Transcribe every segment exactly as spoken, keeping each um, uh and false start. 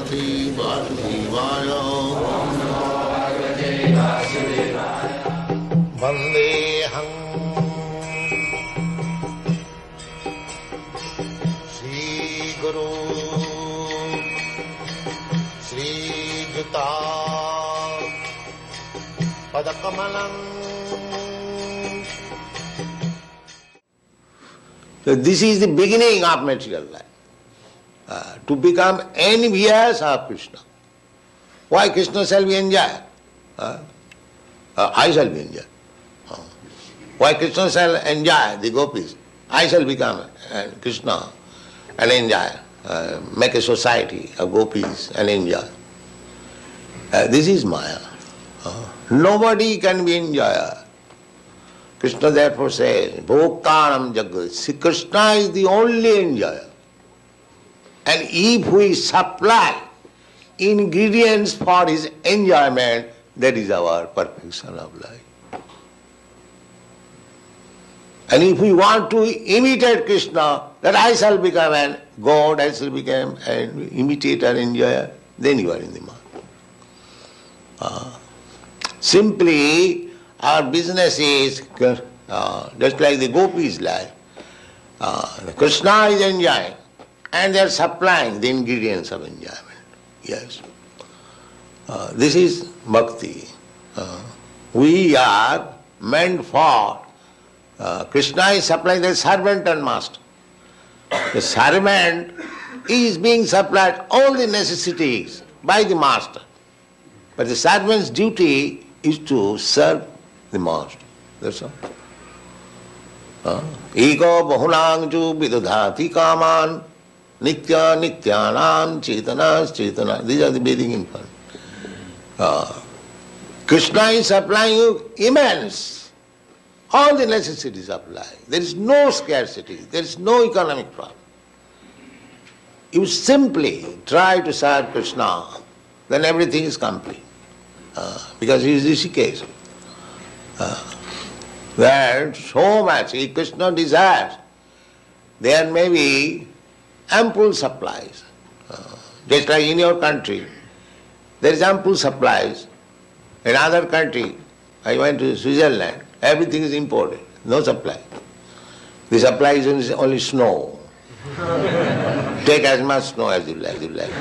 Bhagavate Vasudevaya. Vandeham Shri Guru Shri Juta Padakamalam. So this is the beginning of material life. Uh, to become envious of Krishna. Why Krishna shall be enjoyed? Uh, uh, I shall be enjoyed. Uh, why Krishna shall enjoy the gopis? I shall become uh, Krishna and enjoy, uh, make a society of gopis and enjoy. Uh, this is Maya. Uh, nobody can be enjoyer. Krishna therefore says, Bhoktanam Jagat. See, Krishna is the only enjoyer. And if we supply ingredients for his enjoyment, that is our perfection of life. And if we want to imitate Krishna, that I shall become a god, I shall become an imitator, enjoyer, then you are in the mark. Uh, simply, our business is uh, just like the gopis' life. Uh, Krishna is enjoying. And they are supplying the ingredients of enjoyment. Yes. Uh, this is bhakti. Uh, we are meant for, uh, Krishna is supplying the servant and master. The servant is being supplied all the necessities by the master. But the servant's duty is to serve the master. That's all. Ego bahunang ju vidudhati kaman. Nitya nityanam chetanas chetana. These are the Vedic infant. Uh, Krishna is supplying you immense, all the necessities of life. There is no scarcity, there is no economic problem. You simply try to serve Krishna, then everything is complete. Uh, because he is Rishikesh. Uh, where so much if Krishna desires, there may be ample supplies. Uh, just like in your country, there is ample supplies. In other country, I went to Switzerland, everything is imported, no supply. The supply is only snow. Take as much snow as you like. You, like.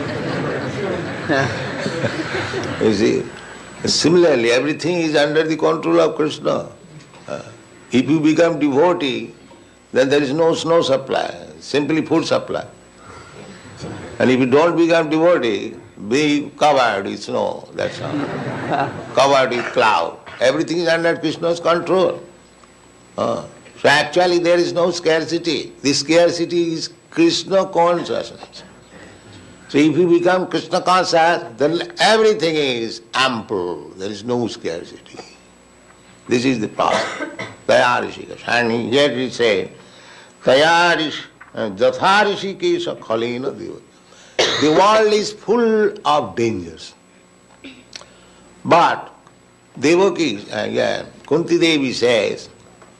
You see, similarly, everything is under the control of Krishna. Uh, if you become devotee, then there is no snow supply, simply food supply. And if you don't become devotee, be covered with snow, that's all. Covered with cloud. Everything is under Krishna's control. Uh, so actually there is no scarcity. The scarcity is Krishna consciousness. So if you become Krishna conscious, then everything is ample. There is no scarcity. This is the problem. Tayarishikesh. And yet he said, Tayarish, Jatharishikesh Khalena Deva. The world is full of dangers. But Devaki, uh, yeah, Kunti Devi says,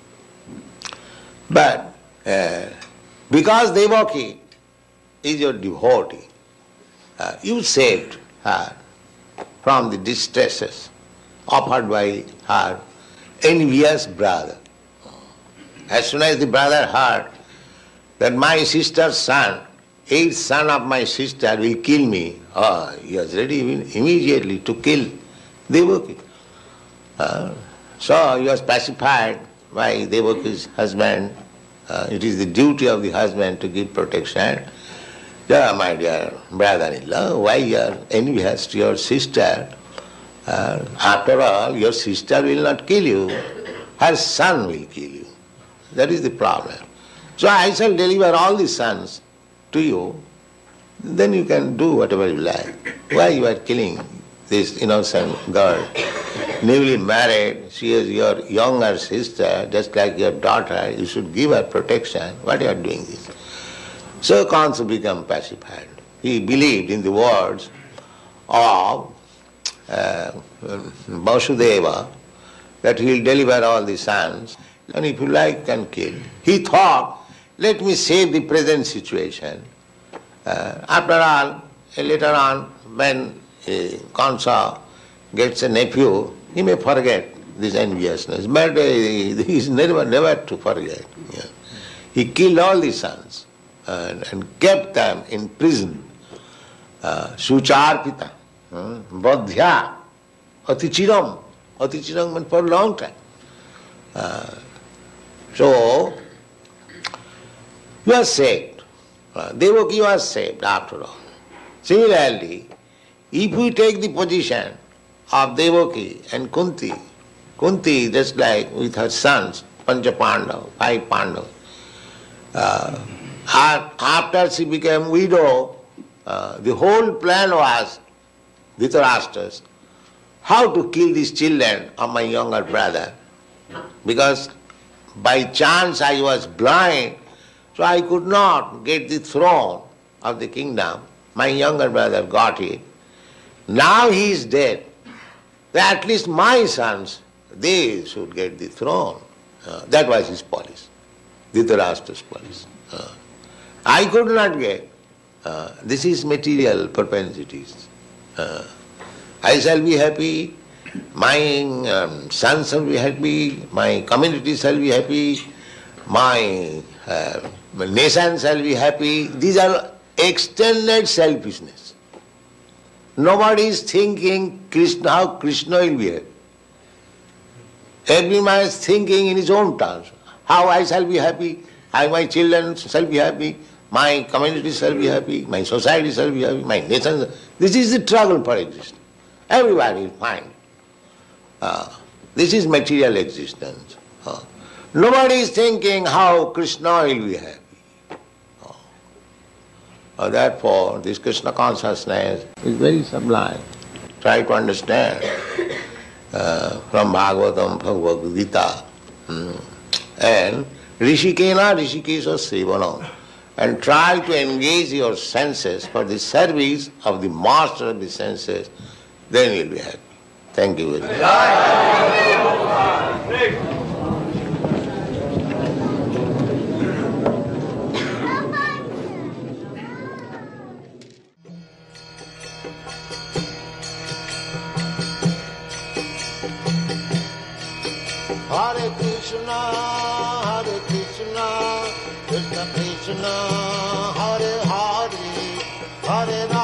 but uh, because Devaki is your devotee, uh, you saved her from the distresses offered by her envious brother. As soon as the brother heard that my sister's son, eighth son of my sister will kill me, oh, he was ready immediately to kill Devaki. Uh, so he was pacified by Devaki's husband. Uh, it is the duty of the husband to give protection. Yeah, my dear brother-in-law, why you are envious to your sister? Uh, after all, your sister will not kill you, her son will kill you. That is the problem. So I shall deliver all the sons to you, then you can do whatever you like. Why you are killing this innocent girl, newly married, she is your younger sister, just like your daughter, you should give her protection. What you are doing this? So Kansa became pacified. He believed in the words of uh, Vasudeva that he will deliver all the sons, and if you like, can kill. He thought, let me save the present situation. Uh, after all, later on, when a Kansa gets a nephew, he may forget this enviousness, but uh, he is never, never to forget. Yeah. He killed all the sons and, and kept them in prison. Uh, Sucharpita, uh, Badhya, Atichiram. Atichiram meant for a long time. Uh, so, you are saved. Uh, Devaki was saved after all. Similarly, if we take the position of Devaki and Kunti, Kunti just like with her sons, Pancha Pandava, five Pandavas, uh, after she became widow, uh, the whole plan was Dhritarashtra's, how to kill these children of my younger brother. Because by chance I was blind, so I could not get the throne of the kingdom. My younger brother got it. Now he is dead. At least my sons, they should get the throne. Uh, that was his policy, Dhritarashtra's policy. Uh, I could not get. Uh, this is material propensities. Uh, I shall be happy, my um, sons shall be happy, my community shall be happy, my, uh, my nation shall be happy. These are extended selfishness. Nobody is thinking Krishna, how Krishna will be happy. Every man is thinking in his own terms. How I shall be happy, how my children shall be happy, my community shall be happy, my society shall be happy, my nation. This is the struggle for existence. Everybody will find. Uh, this is material existence. Uh, nobody is thinking how Krishna will be happy. Uh, uh, therefore, this Krishna consciousness is very sublime. Try to understand uh, from Bhagavatam, Bhagavad Gita, mm, and Rishikena Rishikesha Sevanam, and try to engage your senses for the service of the master of the senses. Then you'll be happy. Thank you very much. Hare Krishna, Hare Krishna, Krishna Krishna, Hare Hare, Hare Rama.